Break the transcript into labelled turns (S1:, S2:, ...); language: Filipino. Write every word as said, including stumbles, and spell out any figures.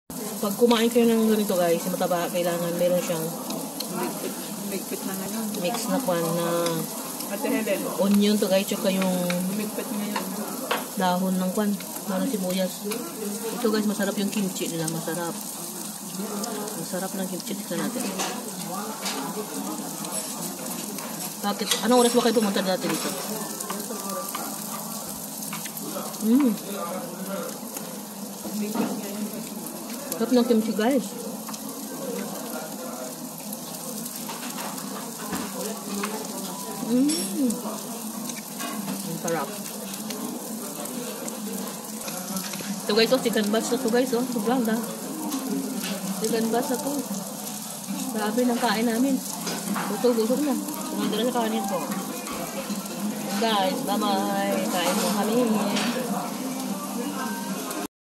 S1: Pag kumain kayo ng ganito guys, mataba, kailangan meron siyang
S2: Ligpit na ngayon.
S1: mix na kwan na
S2: Ate Helen,
S1: onion to guys, tsaka yung
S2: ligpit ngayon.
S1: dahon ng kwan, ng sibuyas. Ito guys, masarap yung kimchi nila, masarap. Masarap ng kimchi. Tignan natin. Bakit? Anong oras ba kayo pumunta dati dito? Mmm.
S2: Ligpit ngayon.
S1: Sarap ng kimchi guys. Mmm. Ang sarap. Ito guys, oh, chicken bats na to guys, oh. Sobrang da. Chicken bats na to. Grabe ng kain namin. Busog-busog na. Tumanda na sa kanin ko. Guys, bye-bye. Kain mo kami.